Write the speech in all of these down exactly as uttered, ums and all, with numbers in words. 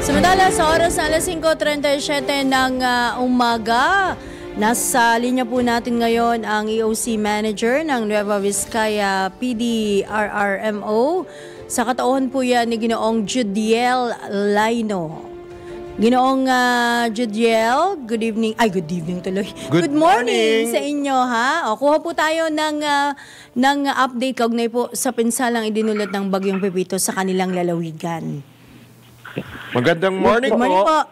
Samantala, sa oras na alas singko trenta y siyete ng uh, umaga, nasa linya po natin ngayon ang E O C Manager ng Nueva Vizcaya P D R R M O. Sa katauhan po yan ni Ginoong Judiel Laino. Ginoong uh, Judiel, good evening. Ay, good evening tuloy. Good, good morning, morning sa inyo, ha? O, kuha po tayo ng, uh, ng update kaugnay po sa pinsalang idinulot ng Bagyong Pepito sa kanilang lalawigan. Magandang morning, good morning po.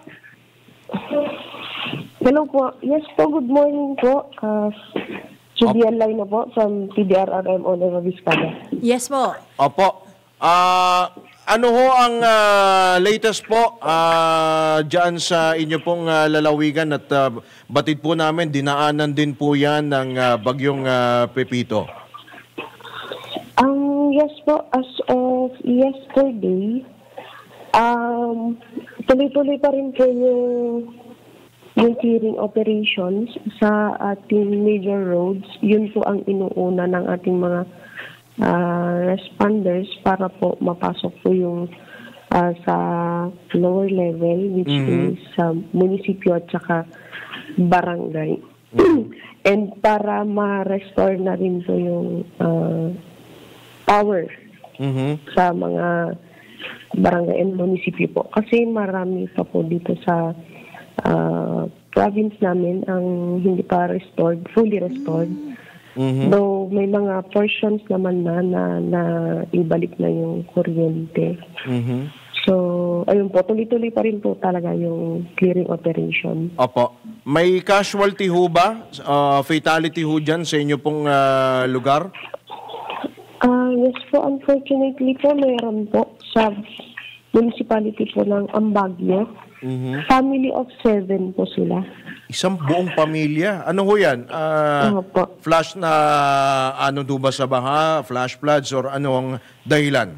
Hello po. Yes po, good morning po. Uh, Judiel Laino po from P D R R M O Nueva Vizcaya. Yes po. Opo. Uh, ano ho ang uh, latest po uh, dyan sa inyo pong uh, lalawigan at uh, batid po namin, dinaanan din po yan ng uh, Bagyong uh, Pepito? Um, yes po, as of yesterday, um, tuloy-tuloy pa rin po yung, yung clearing operations sa ating major roads. Yun po ang inuuna ng ating mga Uh, responders para po mapasok po yung uh, sa lower level, which mm-hmm. is sa uh, munisipyo at saka barangay. Mm-hmm. And para ma-restore na rin po yung uh, power mm-hmm. sa mga barangay and munisipyo po. Kasi marami pa po dito sa uh, province namin ang hindi pa restored, fully restored. Mm-hmm. Mm-hmm. Though may mga portions naman na na, na ibalik na yung kuryente. Mm-hmm. So, ayun po, tuloy-tuloy pa rin po talaga yung clearing operation. Opo. May casualty ho ba? Uh, fatality ho dyan sa inyo pong uh, lugar? Uh, yes po, unfortunately po, mayroon po sa municipality po ng Ambagyo. Mm-hmm. Family of seven po sila. Isang buong pamilya. Ano ho yan? Uh, flash na ano do ba sa baha? Flash floods or ano ang dahilan?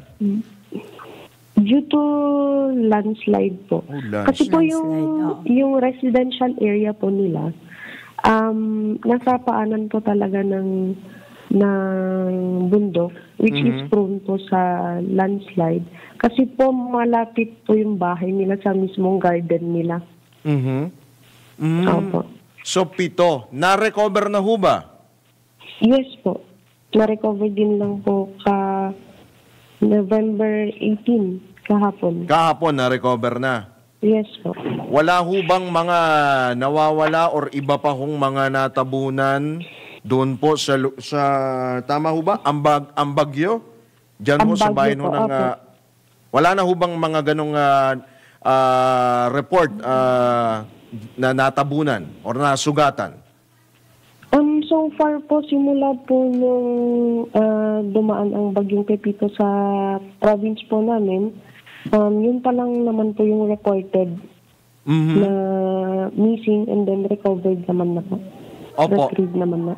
Due to landslide po. Oh, landslide. Kasi po yung, oh. yung residential area po nila, um, nasa paanan po talaga ng, ng bundok, which mm-hmm. is prone po sa landslide. Kasi po malapit po yung bahay nila sa mismong garden nila. Mm-hmm. Mm. Opo. So, pito. Na-recover na ho ba? Yes po. Na-recover din lang po ka November eighteenth, kahapon. Kahapon, na-recover na? Yes po. Wala ho bang mga nawawala or iba pa hong mga natabunan doon po sa, sa tama ho ba? Ambag, Ambagyo? Diyan ho sa bayan ho ng... Uh, wala na ho bang mga ganong uh, uh, report uh, na natabunan o nasugatan? Um, so far po, simula po nung uh, dumaan ang Bagyong Pepito sa province po namin, um, yun pa lang naman po yung reported mm-hmm. na missing and then recovered naman na po. Opo. Retrieved naman na.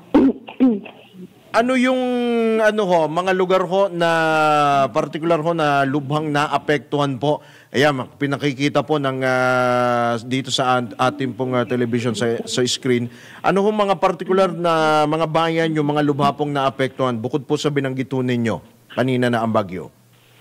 Ano yung ano ho, mga lugar ho na particular ho na lubhang naapektuhan po? Ayan, pinakikita po ng uh, dito sa ating pong uh, television sa, sa screen. Ano ho mga particular na mga bayan yung mga lubha pong naapektuhan bukod po sa binanggit ho ninyo kanina na ang bagyo?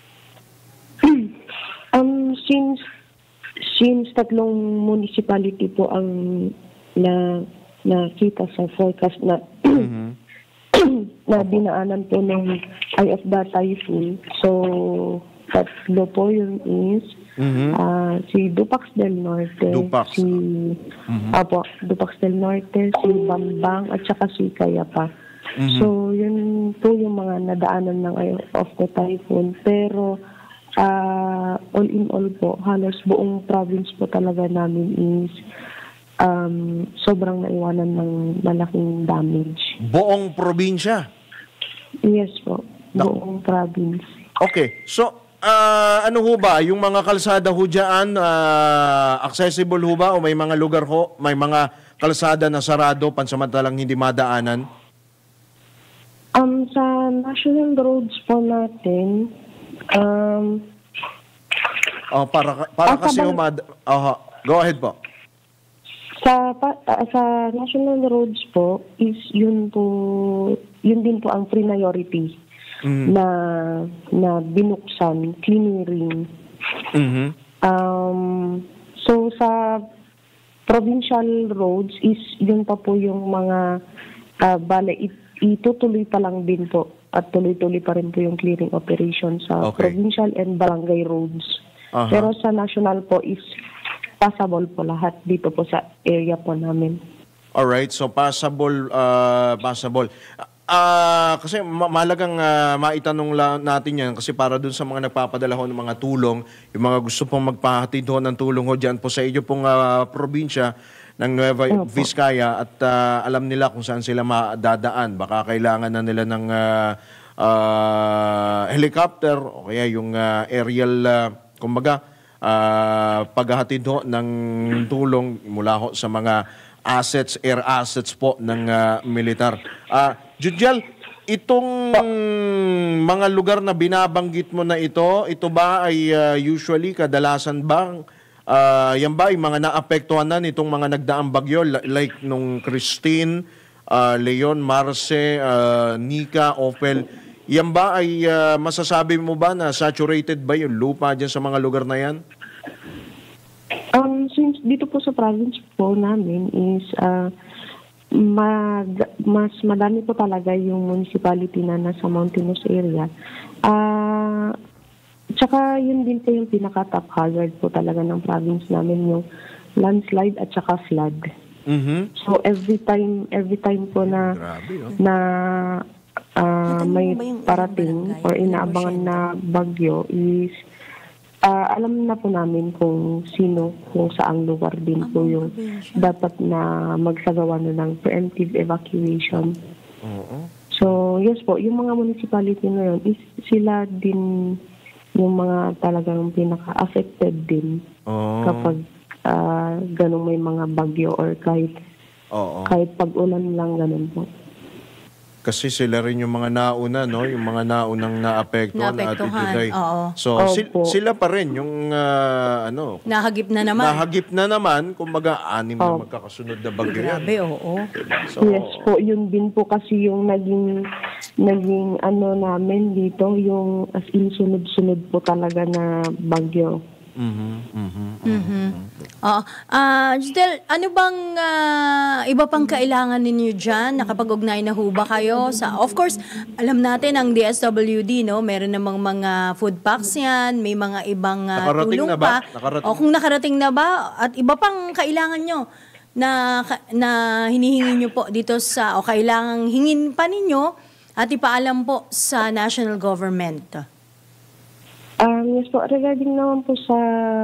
um, since since tatlong municipality po ang na nakita sa forecast na mm-hmm. na dinaanan po ng eye of the typhoon. So, tatlo po yun is mm-hmm. uh, si Dupax del Norte, Dupax. si mm-hmm. apo, Dupax del Norte, si Bambang, at saka si Cayapa. Mm-hmm. So, yun po yung mga nadaanan ng eye of the typhoon. Pero, uh, all in all po, halos buong province po talaga namin is Um, sobrang naiwanan ng malaking damage. Buong probinsya? Yes po. No. Buong province. Okay. So, uh, ano ho ba? Yung mga kalsada ho dyan, uh, accessible ho ba? O may mga lugar ho, may mga kalsada na sarado, pansamantalang hindi madaanan? Um, sa national roads po natin, um, oh, para, para ah, kasi humad... Uh, go ahead po. Sa pa, uh, sa national roads po is yun po yun din po ang priority mm. na na binuksan, clearing. Mm-hmm. Um, so sa provincial roads is yun pa po yung mga uh, bale it, itutuloy pa lang din po at tuloy-tuloy pa rin po yung clearing operation sa Okay. provincial and barangay roads. Aha. Pero sa national po is passable po lahat dito po sa area po namin. Alright, so passable, uh, passable. Ah, kasi ma- mahalagang ah, maitanong la- natin yan kasi para dun sa mga nagpapadala ho ng mga tulong, yung mga gusto pong magpahatid ho ng tulong ho dyan po sa inyo pong ah, probinsya ng Nueva Vizcaya at ah, alam nila kung saan sila madadaan. Baka kailangan na nila ng ah, ah, helicopter o kaya yung ah, aerial, ah, kumbaga, ah, paghahatid ho ng tulong mula ho sa mga assets, air assets po ng ah, militar. Ah, Judjel, itong mga lugar na binabanggit mo na ito, ito ba ay ah, usually kadalasan bang ah, yan ba ay mga naapektuhan na nitong mga nagdaang bagyo li- like nung Christine, ah, Leon, Marce, ah, Nika, Opel? Yan ba ay ah, masasabi mo ba na saturated ba yung lupa dyan sa mga lugar na yan? Um, since dito po sa province po namin is uh, mag, mas madami po talaga yung municipality na nasa mountainous area. Ah, tsaka yun din po yung pinaka-top hazard po talaga ng province namin, yung landslide at tsaka flood. Mhm. So every time every time po na Grabe, oh. na ah, Natanong may mo ba yung parating barangay? or Ano inaabangan ba na bagyo is ah, alam na po namin kung sino, kung saang lugar din po Abang yung probinsya. dapat na magsagawa na ng preemptive evacuation. Oo. So, yes po, yung mga municipality na yun, is sila din yung mga talagang pinaka-affected din Oo. kapag ah, ganun may mga bagyo or kahit Oo. kahit pag-ulan lang ganun po. Kasi sila rin yung mga nauna, no? Yung mga naunang naapektuhan na Ate Naapektuhan, Juday. oo. So, Opo. sil- sila pa rin yung, ah, ano, Nahagip na naman. nahagip na naman, kumbaga, anim na Opo. magkakasunod na bagyo yan. Grabe, oo. So, Yes po, yun din po kasi yung naging naging ano namin dito, yung as in sunod-sunod po talaga na bagyo. mhm, mhm. Mhm. Oo. Ah, Giselle, ano bang ah, iba pang kailangan ninyo dyan? Nakapag-ugnay na ho ba kayo? Sa, of course, alam natin ang D S W D, no? Meron namang mga food packs yan, may mga ibang ah, Nakarating tulong na ba? pa. Nakarating. O kung nakarating na ba, at iba pang kailangan nyo na, ka- na hinihingi nyo po dito sa, o kailangang hingin pa ninyo at ipaalam po sa national government. Um, yes po, regarding naman po sa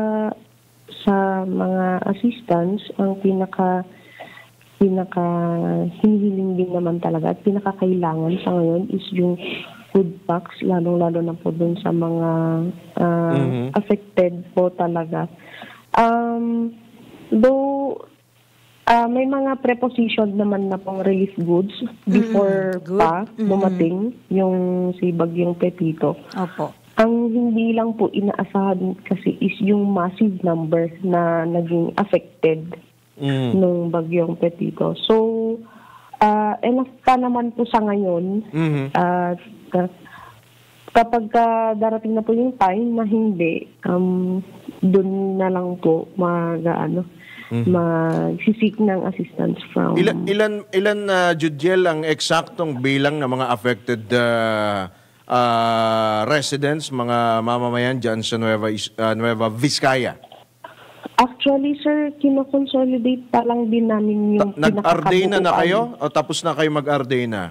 sa mga assistance, ang pinaka pinaka hinihiling din naman talaga at pinakakailangan sa ngayon is yung food packs, lalong-lalo na po dun sa mga ah, Mhm. affected po talaga. Um, though ah, may mga preposition naman na pong relief goods before good. pa dumating yung si Bagyong Pepito. Opo. Ang hindi lang po inaasahan kasi is yung massive number na naging affected Mm. nung Bagyong Pepito. So, uh, enough pa naman po sa ngayon. Mhm. At uh, kapag ka darating na po yung time na hindi, um, dun na lang po mag, ano, mag-seek ng assistance from... Ilan, ilan, ilan na Judjel, ang eksaktong bilang ng mga affected ah, ah, residents, mga mamamayan dyan sa Nueva, Is- ah, Nueva Vizcaya? Actually, sir, kinoconsolidate pa lang din namin yung Nag-Ardena na pinakakabuuan. kayo? O tapos na kayo mag-Ardena?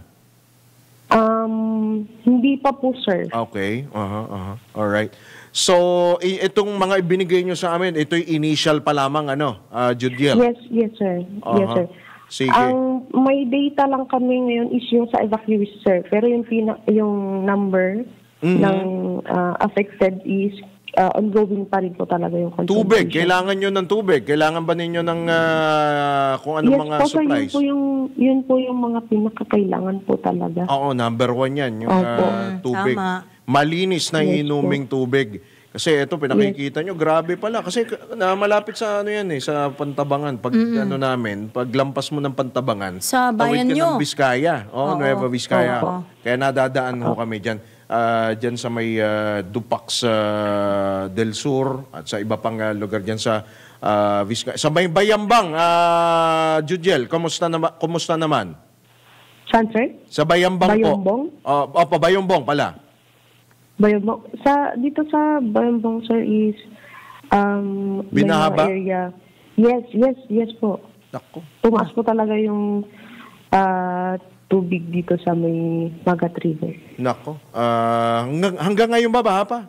Um, hindi pa po, sir. Okay. Aha, aha. Alright. So, i- itong mga ibinigay nyo sa amin, ito'y initial pa lamang, ano, uh, Judiel? Yes, yes, sir. Yes, Aha. sir. Sige. Ang may data lang kami ngayon is yung sa evacuees, sir. Pero yung pina, yung number Mhm. ng ah, affected is ah, ongoing pa rin po talaga yung Tubig. concentration. Kailangan nyo ng tubig. Kailangan ba ninyo ng ah, kung ano Yes mga po, sir. Yun supplies? po, yung, yun po yung mga pinakakailangan po talaga. Oo, number one yan. Yung Opo. ah, tubig. Tama. Malinis na Yes inuming tubig. Kasi ito, pinakikita nyo, grabe pala. Kasi k- na malapit sa ano yan eh, sa Pantabangan. Pag ano namin, pag lampas mo ng Pantabangan, Sa bayan tawid ka nyo. ng Vizcaya. Oo, Oo. Nueva Vizcaya. Oo. Kaya nadadaan ho kami dyan. uh, dyan sa may uh, Dupax uh, del Sur at sa iba pang uh, lugar dyan sa uh, Vizcaya. Sa may Bayambang, uh, Judiel, kumusta, na, kumusta naman? Saan, sir? Sa Bayambang, Bayambang? po. Uh, opo, Bayambang pala. Bayambang. Sa, dito sa Bayambang, sir, is um, may Binahaba? mga area. Yes, yes, yes po. Naku. Tumaas po talaga yung ah, tubig dito sa may Magat River. Nako. Uh, hanggang, hanggang ngayon ba, baha pa?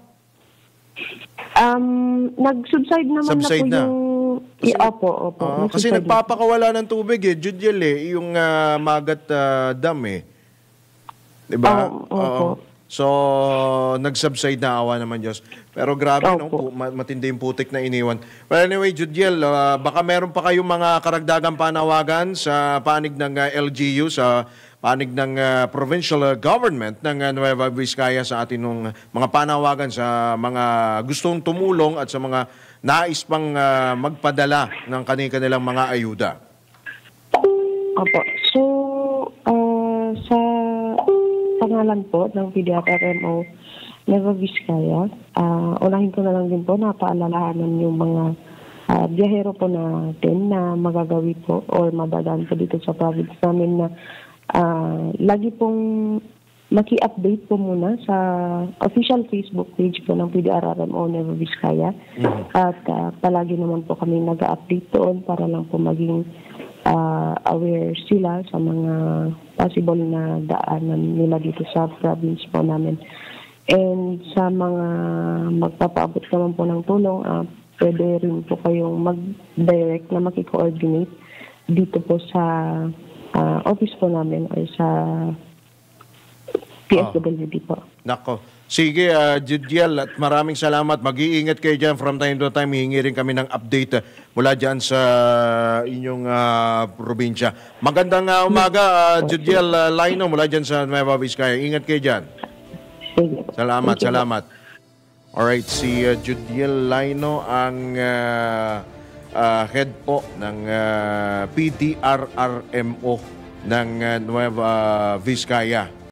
Um, nag-subside naman Subside na na. po yung... Kasi, I- opo, opo. Ah, kasi Nag-subside na. nagpapakawala ng tubig eh. Judiel eh, yung ah, Magat ah, Dam eh. Diba? Oo, opo. So, nag-subside na, awa naman Diyos. Pero grabe, no? Opo. Pu- ma- matindi yung putik na iniwan. Well, anyway, Judiel, ah, baka meron pa kayong mga karagdagang panawagan sa panig ng ah, L G U, sa panig ng ah, provincial ah, government ng ah, Nueva Vizcaya sa atin ng mga panawagan sa mga gustong tumulong at sa mga nais pang ah, magpadala ng kanilang mga ayuda. Opo. So, ah, sa pangalan po ng P D R R M O Nueva Vizcaya, ah, unahin ko na lang din po na paalalahanan yung mga ah, biyahero po natin na magagawi po or madadaan po dito sa province namin na ah, lagi pong maki-update po muna sa official Facebook page po ng P D R R M O Nueva Vizcaya. At ah, palagi naman po kami nag-update doon para lang po maging ah, aware sila sa mga possible na daanan nila dito sa province po namin. And sa mga magpapaabot naman po ng tulong, ah, pwede rin po kayong mag-direct na makikoordinate dito po sa ah, office po namin or sa P S W D po. Nako. Sige, uh, Judiel, at maraming salamat. Mag-iingat kayo dyan. From time to time, hihingi rin kami ng update uh, mula dyan sa inyong uh, probinsya. Magandang uh, umaga, uh, Judiel uh, Laino, mula dyan sa Nueva Vizcaya. Ingat kayo dyan. Sige po. Salamat, Thank you po. salamat. Alright, si uh, Judiel Laino ang uh, uh, head po ng uh, P D R R M O ng uh, Nueva Vizcaya.